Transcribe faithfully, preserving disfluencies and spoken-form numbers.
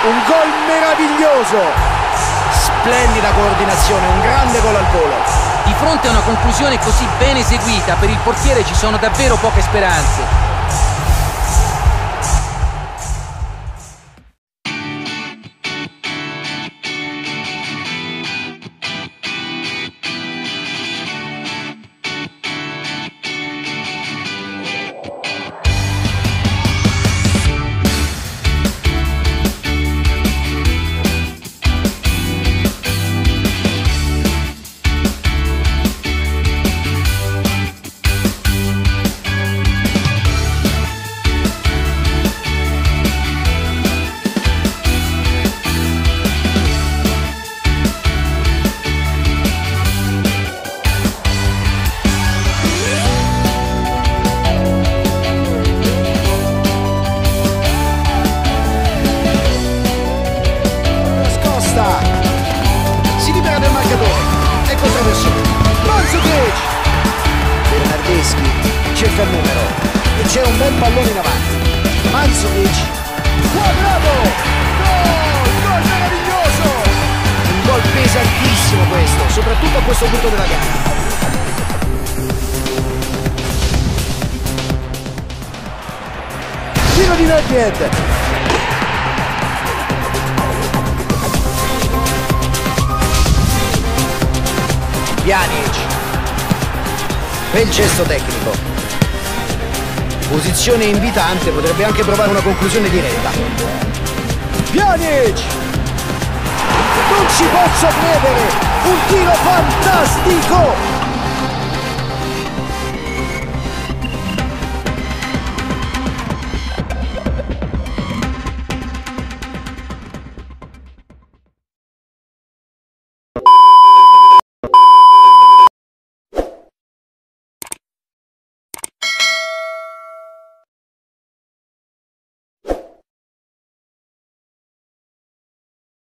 Un gol meraviglioso! Splendida coordinazione, un grande gol al volo. Di fronte a una conclusione così ben eseguita, per il portiere ci sono davvero poche speranze. Si libera del marcatore. Ecco il traversone. Mandzukic! Bernardeschi cerca il numero e c'è un bel pallone in avanti. Mandzukic. Quadrato! Gol! Gol meraviglioso! Un gol pesantissimo questo, soprattutto a questo punto della gara. Tiro di Nedved. Pjanic. Bel gesto tecnico. Posizione invitante, potrebbe anche provare una conclusione diretta. Pjanic. Non ci posso credere! Un tiro fantastico!